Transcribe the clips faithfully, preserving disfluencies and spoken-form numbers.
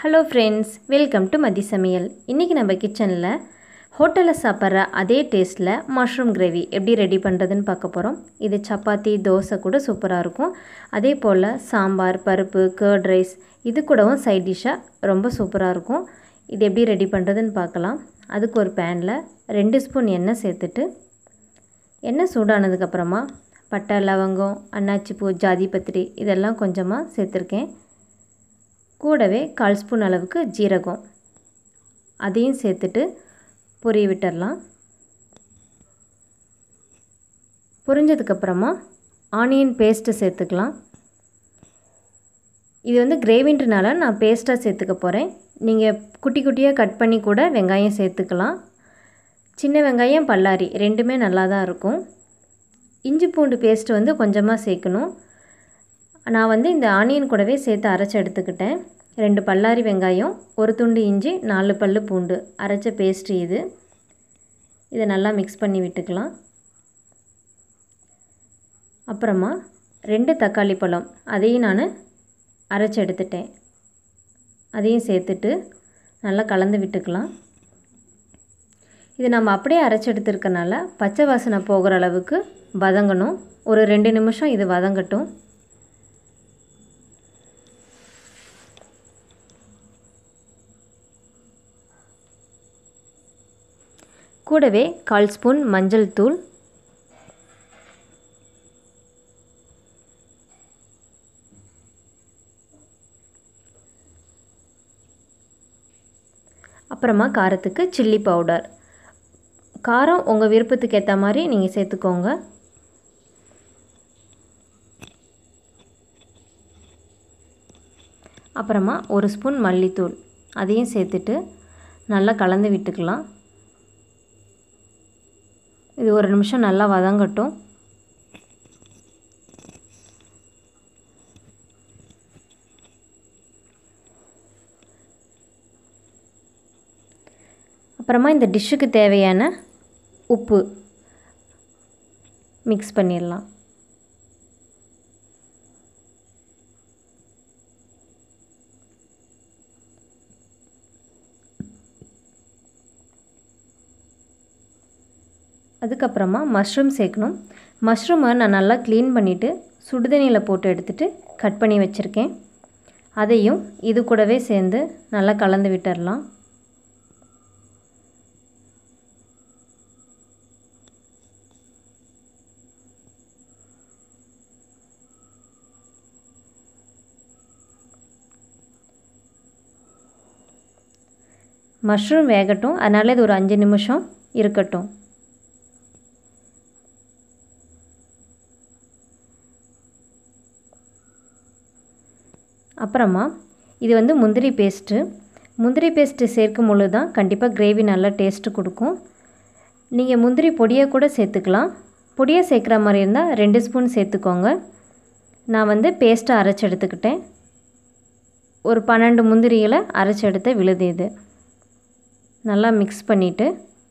Hello friends, welcome to Mathi Samayal. இன்றைக்கி நம்ம கிச்சனில் ஹோட்டலில் சாப்பிட்ற அதே டேஸ்ட்டில் மஷ்ரூம் கிரேவி எப்படி ரெடி பண்ணுறதுன்னு பார்க்க போகிறோம். இது சப்பாத்தி, தோசை கூட சூப்பராக இருக்கும். அதே போல் சாம்பார், பருப்பு, கர்ட் ரைஸ் இது கூடவும் சைட் டிஷ்ஷாக ரொம்ப சூப்பராக இருக்கும். இது எப்படி ரெடி பண்ணுறதுன்னு பார்க்கலாம். அதுக்கு ஒரு பேனில் ரெண்டு ஸ்பூன் எண்ணெய் சேர்த்துட்டு, எண்ணெய் சூடானதுக்கப்புறமா பட்டை, லவங்கம், அன்னாச்சிப்பூ, ஜாதிபத்திரி இதெல்லாம் கொஞ்சமாக சேர்த்துருக்கேன். கூடவே கால் ஸ்பூன் அளவுக்கு ஜீரகம் அதையும் சேர்த்துட்டு பொரிய விட்டுடலாம். பொரிஞ்சதுக்கப்புறமா ஆனியன் பேஸ்ட்டு சேர்த்துக்கலாம். இது வந்து கிரேவின்றனால நான் பேஸ்ட்டாக சேர்த்துக்க போகிறேன். நீங்கள் குட்டி குட்டியாக கட் பண்ணி கூட வெங்காயம் சேர்த்துக்கலாம். சின்ன வெங்காயம், பல்லாரி ரெண்டுமே நல்லா தான் இருக்கும். இஞ்சி பூண்டு பேஸ்ட்டு வந்து கொஞ்சமாக சேர்க்கணும். நான் வந்து இந்த ஆனியன் கூடவே சேர்த்து அரைச்சி எடுத்துக்கிட்டேன். ரெண்டு பல்லாரி வெங்காயம், ஒரு துண்டு இஞ்சி, நாலு பல்லு பூண்டு அரைச்ச பேஸ்ட்டு இது. இதை நல்லா மிக்ஸ் பண்ணி விட்டுக்கலாம். அப்புறமா ரெண்டு தக்காளி பழம் அதையும் நான் அரைச்சி எடுத்துட்டேன். அதையும் சேர்த்துட்டு நல்லா கலந்து விட்டுக்கலாம். இது நம்ம அப்படியே அரைச்சி எடுத்துருக்கனால பச்சை வாசனை போகிற அளவுக்கு வதங்கணும். ஒரு ரெண்டு நிமிஷம் இது வதங்கட்டும். கூடவே கால் ஸ்பூன் மஞ்சள் தூள், அப்புறமா காரத்துக்கு சில்லி பவுடர். காரம் உங்கள் விருப்பத்துக்கு ஏற்ற மாதிரி நீங்கள் சேர்த்துக்கோங்க. அப்புறமா ஒரு ஸ்பூன் மல்லித்தூள் அதையும் சேர்த்துட்டு நல்லா கலந்து விட்டுக்கலாம். இது ஒரு நிமிஷம் நல்லா வதங்கட்டும். அப்புறமா இந்த டிஷ்ஷுக்கு தேவையான உப்பு மிக்ஸ் பண்ணிடலாம். அதுக்கப்புறமா மஷ்ரூம் சேர்க்கணும். மஷ்ரூமை நான் நல்லா க்ளீன் பண்ணிவிட்டு சுடுதண்ணியில் போட்டு எடுத்துகிட்டு கட் பண்ணி வச்சுருக்கேன். அதையும் இது கூடவே சேர்ந்து நல்லா கலந்து விட்டுடலாம். மஷ்ரூம் வேகட்டும், அதனால் இது ஒரு அஞ்சு நிமிஷம் இருக்கட்டும். அப்புறமா இது வந்து முந்திரி பேஸ்ட்டு. முந்திரி பேஸ்ட்டு சேர்க்கும் பொழுது தான் கண்டிப்பாக கிரேவி நல்லா டேஸ்ட்டு கொடுக்கும். நீங்கள் முந்திரி பொடியை கூட சேர்த்துக்கலாம். பொடியை சேர்க்குற மாதிரி இருந்தால் ரெண்டு ஸ்பூன் சேர்த்துக்கோங்க. நான் வந்து பேஸ்ட்டை அரைச்சி எடுத்துக்கிட்டேன். ஒரு பன்னெண்டு முந்திரிகளை அரைச்சி எடுத்த விழுது இது. நல்லா மிக்ஸ் பண்ணிவிட்டு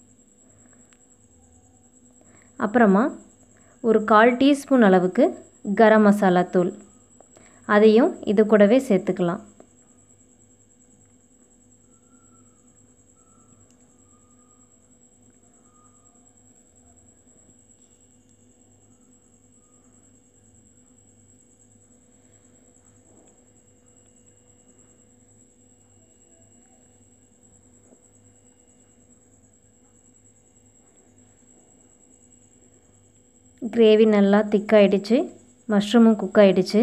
அப்புறமா ஒரு கால் டீஸ்பூன் அளவுக்கு கரம் மசாலா தூள் அதையும் இது கூடவே சேர்த்துக்கலாம். கிரேவி நல்லா திக்காயிடுச்சு, மஷ்ரூமும் குக் ஆகிடுச்சு.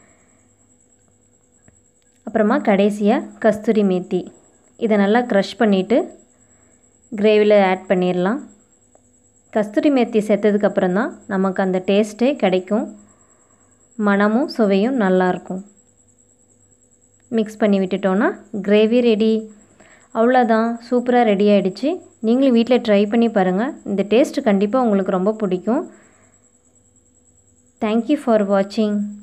அப்புறமா கடைசியாக கஸ்தூரி மேத்தி இதை நல்லா க்ரஷ் பண்ணிவிட்டு கிரேவியில் ஆட் பண்ணிடலாம். கஸ்தூரி மேத்தி சேர்த்ததுக்கப்புறம் தான் நமக்கு அந்த டேஸ்ட்டே கிடைக்கும். மணமும் சுவையும் நல்லாயிருக்கும். மிக்ஸ் பண்ணி விட்டுட்டோன்னா கிரேவி ரெடி. அவ்வளோதான், சூப்பராக ரெடி ஆகிடுச்சு. நீங்களும் வீட்டில் ட்ரை பண்ணி பாருங்கள். இந்த டேஸ்ட்டு கண்டிப்பாக உங்களுக்கு ரொம்ப பிடிக்கும். தேங்க்யூ ஃபார் வாட்சிங்.